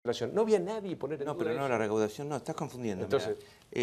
No había nadie poner en No, duda pero no, eso. la recaudación no, estás confundiendo. Entonces,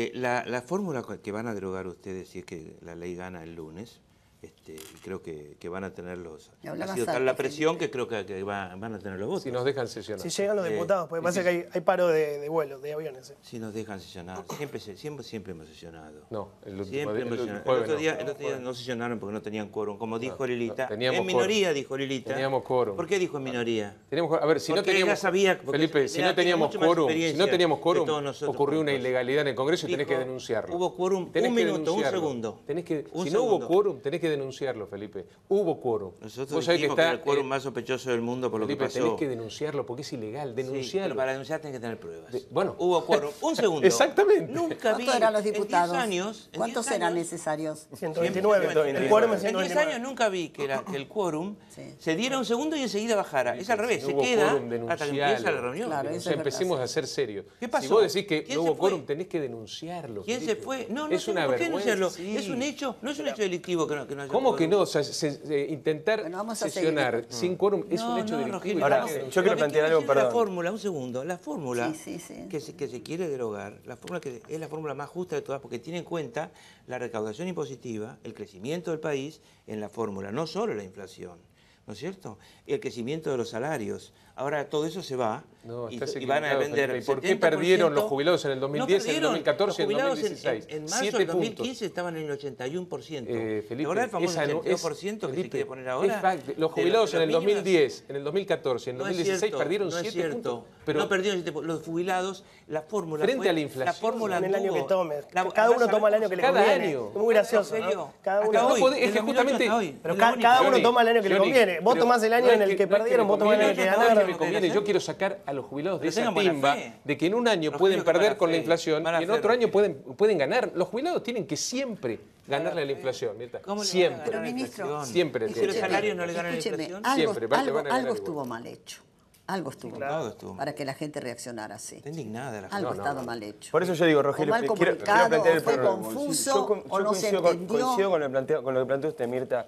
la fórmula que van a derogar ustedes, si es que la ley gana el lunes, y creo que van a tener ha sido tal la presión que creo que van a tener los votos. si nos dejan sesionar. Si llegan los diputados, porque pasa que hay paro de vuelos, de aviones. Si nos dejan sesionar, siempre hemos sesionado. No, el Siempre hemos sesionado. El otro día no sesionaron porque no tenían quórum, como dijo Lilita. En minoría dijo Lilita. Teníamos quórum. ¿Por qué dijo en minoría? A ver, si no teníamos, Felipe, si no teníamos quórum, ocurrió una ilegalidad en el Congreso y tenés que denunciarlo. Hubo quórum, un minuto, un segundo. Si no hubo quórum, tenés que denunciarlo, Felipe. Hubo quórum. Nosotros dijimos que era el quórum más sospechoso del mundo por Felipe, lo que pasó. tenés que denunciarlo porque es ilegal. Denunciarlo. Sí, pero para denunciar tenés que tener pruebas. Bueno. Hubo quórum. Un segundo. Exactamente. Nunca vi. ¿Cuántos eran los diputados? En 10 años, ¿Cuántos eran necesarios? 129. El quórum es En 10 129. años nunca vi que el quórum se diera un segundo y enseguida bajara. Es al revés, se hubo queda quórum, hasta que empieza la reunión. Claro, O eso sea, es empecemos a ser serios. ¿Qué pasó? Si vos decís que ¿Quién no se hubo fue? quórum, tenés que denunciarlo. ¿Quién se Felipe. fue? No, es una ¿por qué vergüenza. denunciarlo? Sí. Es un hecho, no es un hecho delictivo que no haya ¿Cómo que quórum. no? O sea, intentar Bueno, vamos a sesionar seguir. sin quórum es un hecho No, delictivo. Rogelio, Ahora, yo quiero plantear algo, perdón. La fórmula, un segundo, la fórmula Sí. que se quiere derogar, la fórmula que es la fórmula más justa de todas, porque tiene en cuenta la recaudación impositiva, el crecimiento del país en la fórmula, no solo la inflación, ¿no es cierto? El crecimiento de los salarios. Ahora todo eso se va No, y estás van a equivocado, vender. Felipe. ¿Y por qué 70%? perdieron los jubilados en el 2010, No en el perdieron. 2014 y en el Los jubilados 2016? En marzo 7 del puntos. 2015 estaban en el 81%. Felipe, ¿Ahora el famoso esa no 82% que se quiere poner ahora? es fact. Los jubilados en el 2010, en el 2014 y en el 2016 perdieron 7 puntos. Pero no perdieron 7 puntos. Los jubilados, la fórmula Frente a la inflación. La fórmula En el año que anduvo. tome. Cada uno toma el año que le Cada conviene. año. Es muy gracioso, ¿En serio? ¿no? Cada Hasta uno. hoy, No podés, es del que 2008 justamente- hasta hoy. Pero Del cada 2008. uno toma el año que le Johnny, conviene. Vos pero tomás el año no es en el que no es perdieron, vos tomás el año en el que conviene, No es que ganaron. me conviene, yo quiero sacar a los jubilados de Pero esa tengan buena timba fe. de que en un año Rogelio, pueden que perder mala con la fe, inflación mala y en fe, otro año Rogelio. pueden ganar. Los jubilados tienen que siempre ganarle a la inflación. Mirta. ¿Cómo le van a Siempre. ganar a la Ministro, inflación? Siempre. ¿Y si los salarios no le ganan a la Escúcheme, inflación? algo, Siempre, van a ganar algo igual. estuvo mal hecho. Algo estuvo mal. Todo estuvo mal. Para que la gente reaccionara así. Está indignada la gente. Algo ha estado mal hecho. Por eso yo digo, O Rogelio, mal quiero comunicado, plantear el o fue problema. confuso, o no se coincido entendió. con lo que planteó usted, Mirta,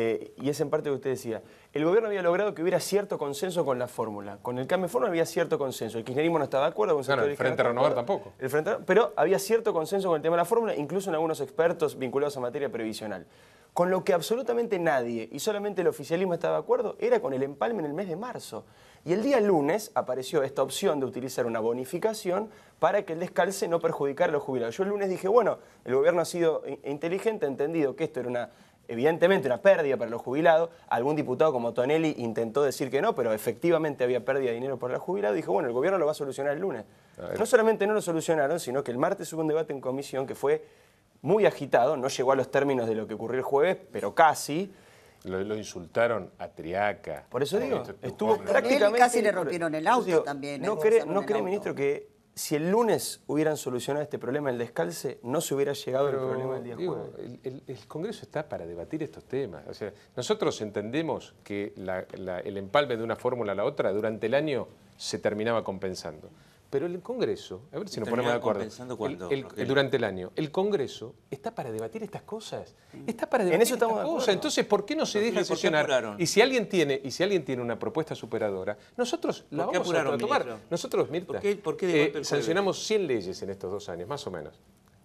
y es en parte lo que usted decía. El gobierno había logrado que hubiera cierto consenso con la fórmula. Con el cambio de fórmula había cierto consenso. El kirchnerismo no estaba de acuerdo. Con el Frente Renovar tampoco. Pero había cierto consenso con el tema de la fórmula, incluso en algunos expertos vinculados a materia previsional. Con lo que absolutamente nadie, y solamente el oficialismo estaba de acuerdo, era con el empalme en el mes de marzo. Y el día lunes apareció esta opción de utilizar una bonificación para que el descalce no perjudicara a los jubilados. Yo el lunes dije, bueno, el gobierno ha sido inteligente, ha entendido que esto era evidentemente una pérdida para los jubilados. Algún diputado como Tonelli intentó decir que no, pero efectivamente había pérdida de dinero para los jubilados. Dijo, bueno, el gobierno lo va a solucionar el lunes. No solamente no lo solucionaron, sino que el martes hubo un debate en comisión que fue muy agitado, no llegó a los términos de lo que ocurrió el jueves, pero casi. Lo insultaron a Triaca. Por eso digo, estuvo Él prácticamente... casi le rompieron el auto Yo digo, también. ¿No cree, ministro, que si el lunes hubieran solucionado este problema del descalce, no se hubiera llegado al problema del día jueves? El Congreso está para debatir estos temas. O sea, nosotros entendemos que el empalme de una fórmula a la otra durante el año se terminaba compensando. Pero el Congreso, a ver si nos ponemos de acuerdo. ¿Compensando cuándo, durante el año. El Congreso está para debatir estas cosas. Está para debatir eso estamos estas de acuerdo. cosas. Entonces, ¿por qué no se deja ¿por qué sesionar? apuraron? Y si alguien tiene una propuesta superadora, nosotros la ¿Por qué vamos apuraron, a tomar. ministro? Nosotros, Mirta, ¿Por qué de golpe el jueves? sancionamos 100 leyes en estos 2 años, más o menos.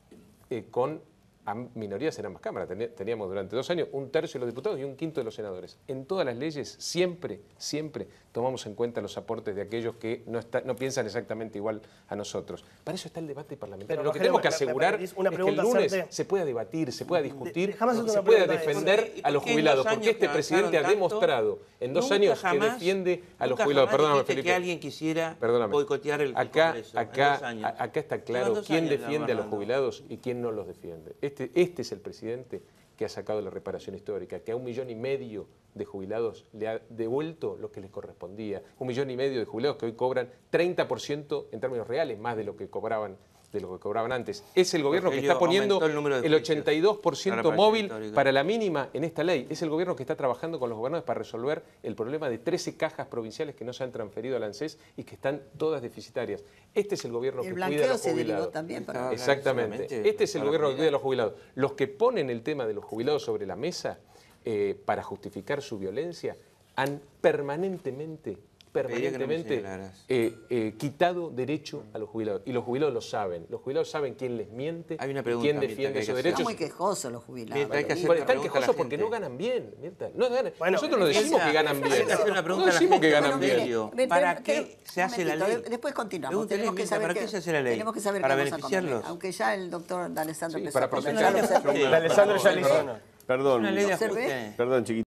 Con minorías en ambas cámaras. Teníamos durante 2 años 1/3 de los diputados y 1/5 de los senadores. En todas las leyes siempre tomamos en cuenta los aportes de aquellos que no piensan exactamente igual a nosotros. Para eso está el debate parlamentario. Pero, Lo que Rogelio, tenemos que me asegurar permitís una es que el pregunta lunes hacerte. se pueda debatir, se pueda discutir, Déjame hacerte se una pueda pregunta. defender a los ¿Por qué en jubilados. 2 Porque años este que presidente ha avanzaron tanto, demostrado en 2 nunca años jamás- que defiende a los nunca jubilados. jamás Perdóname, dijiste Felipe. que alguien quisiera Perdóname. boicotear el acá, Congreso en 2 años. acá está Llevan claro 2 quién años defiende a los gobernando. jubilados y quién no los defiende. Este es el presidente que ha sacado la reparación histórica, que a 1,5 millones de jubilados le ha devuelto lo que les correspondía. 1,5 millones de jubilados que hoy cobran 30% en términos reales más de lo que cobraban antes. Es el gobierno que Rogelio, está poniendo aumentó el número de el juicios 82% para móvil histórica. para la mínima en esta ley. Es el gobierno que está trabajando con los gobernadores para resolver el problema de 13 cajas provinciales que no se han transferido al ANSES y que están todas deficitarias. Este es el gobierno que El cuida a blanqueo los se derivó jubilados. también. Estaba- Exactamente. solamente Este es el para gobierno que cuidar. cuida a los jubilados. Los que ponen el tema de los jubilados sobre la mesa para justificar su violencia han permanentemente permanentemente quitado derecho a los jubilados. Y los jubilados lo saben. Los jubilados saben quién les miente, Hay una pregunta, quién Mirta, defiende que esos hay que hacer. derechos. Están muy quejosos los jubilados. Mirta, hay que hacer Bueno, una están pregunta a la quejosos porque gente. no ganan bien. Mirta. No ganan. Bueno, nosotros no decimos que ganan bien. Hay que hacer una pregunta No a la decimos que gente. ganan Bueno, bien. mire, ¿para qué se hace la ley? Después continuamos. Pregúntele, Tenemos que Mirta, saber ¿para qué se hace la ley? Tenemos que saber ¿Para qué vamos a comer. beneficiarlos? Aunque ya el doctor D'Alessandro Sí, empezó para a comer. proteger. Ya lo observé. Sí. Alessandro ya le hizo. Perdón, Una ley de ¿Observé? ajuste. perdón, chiquito.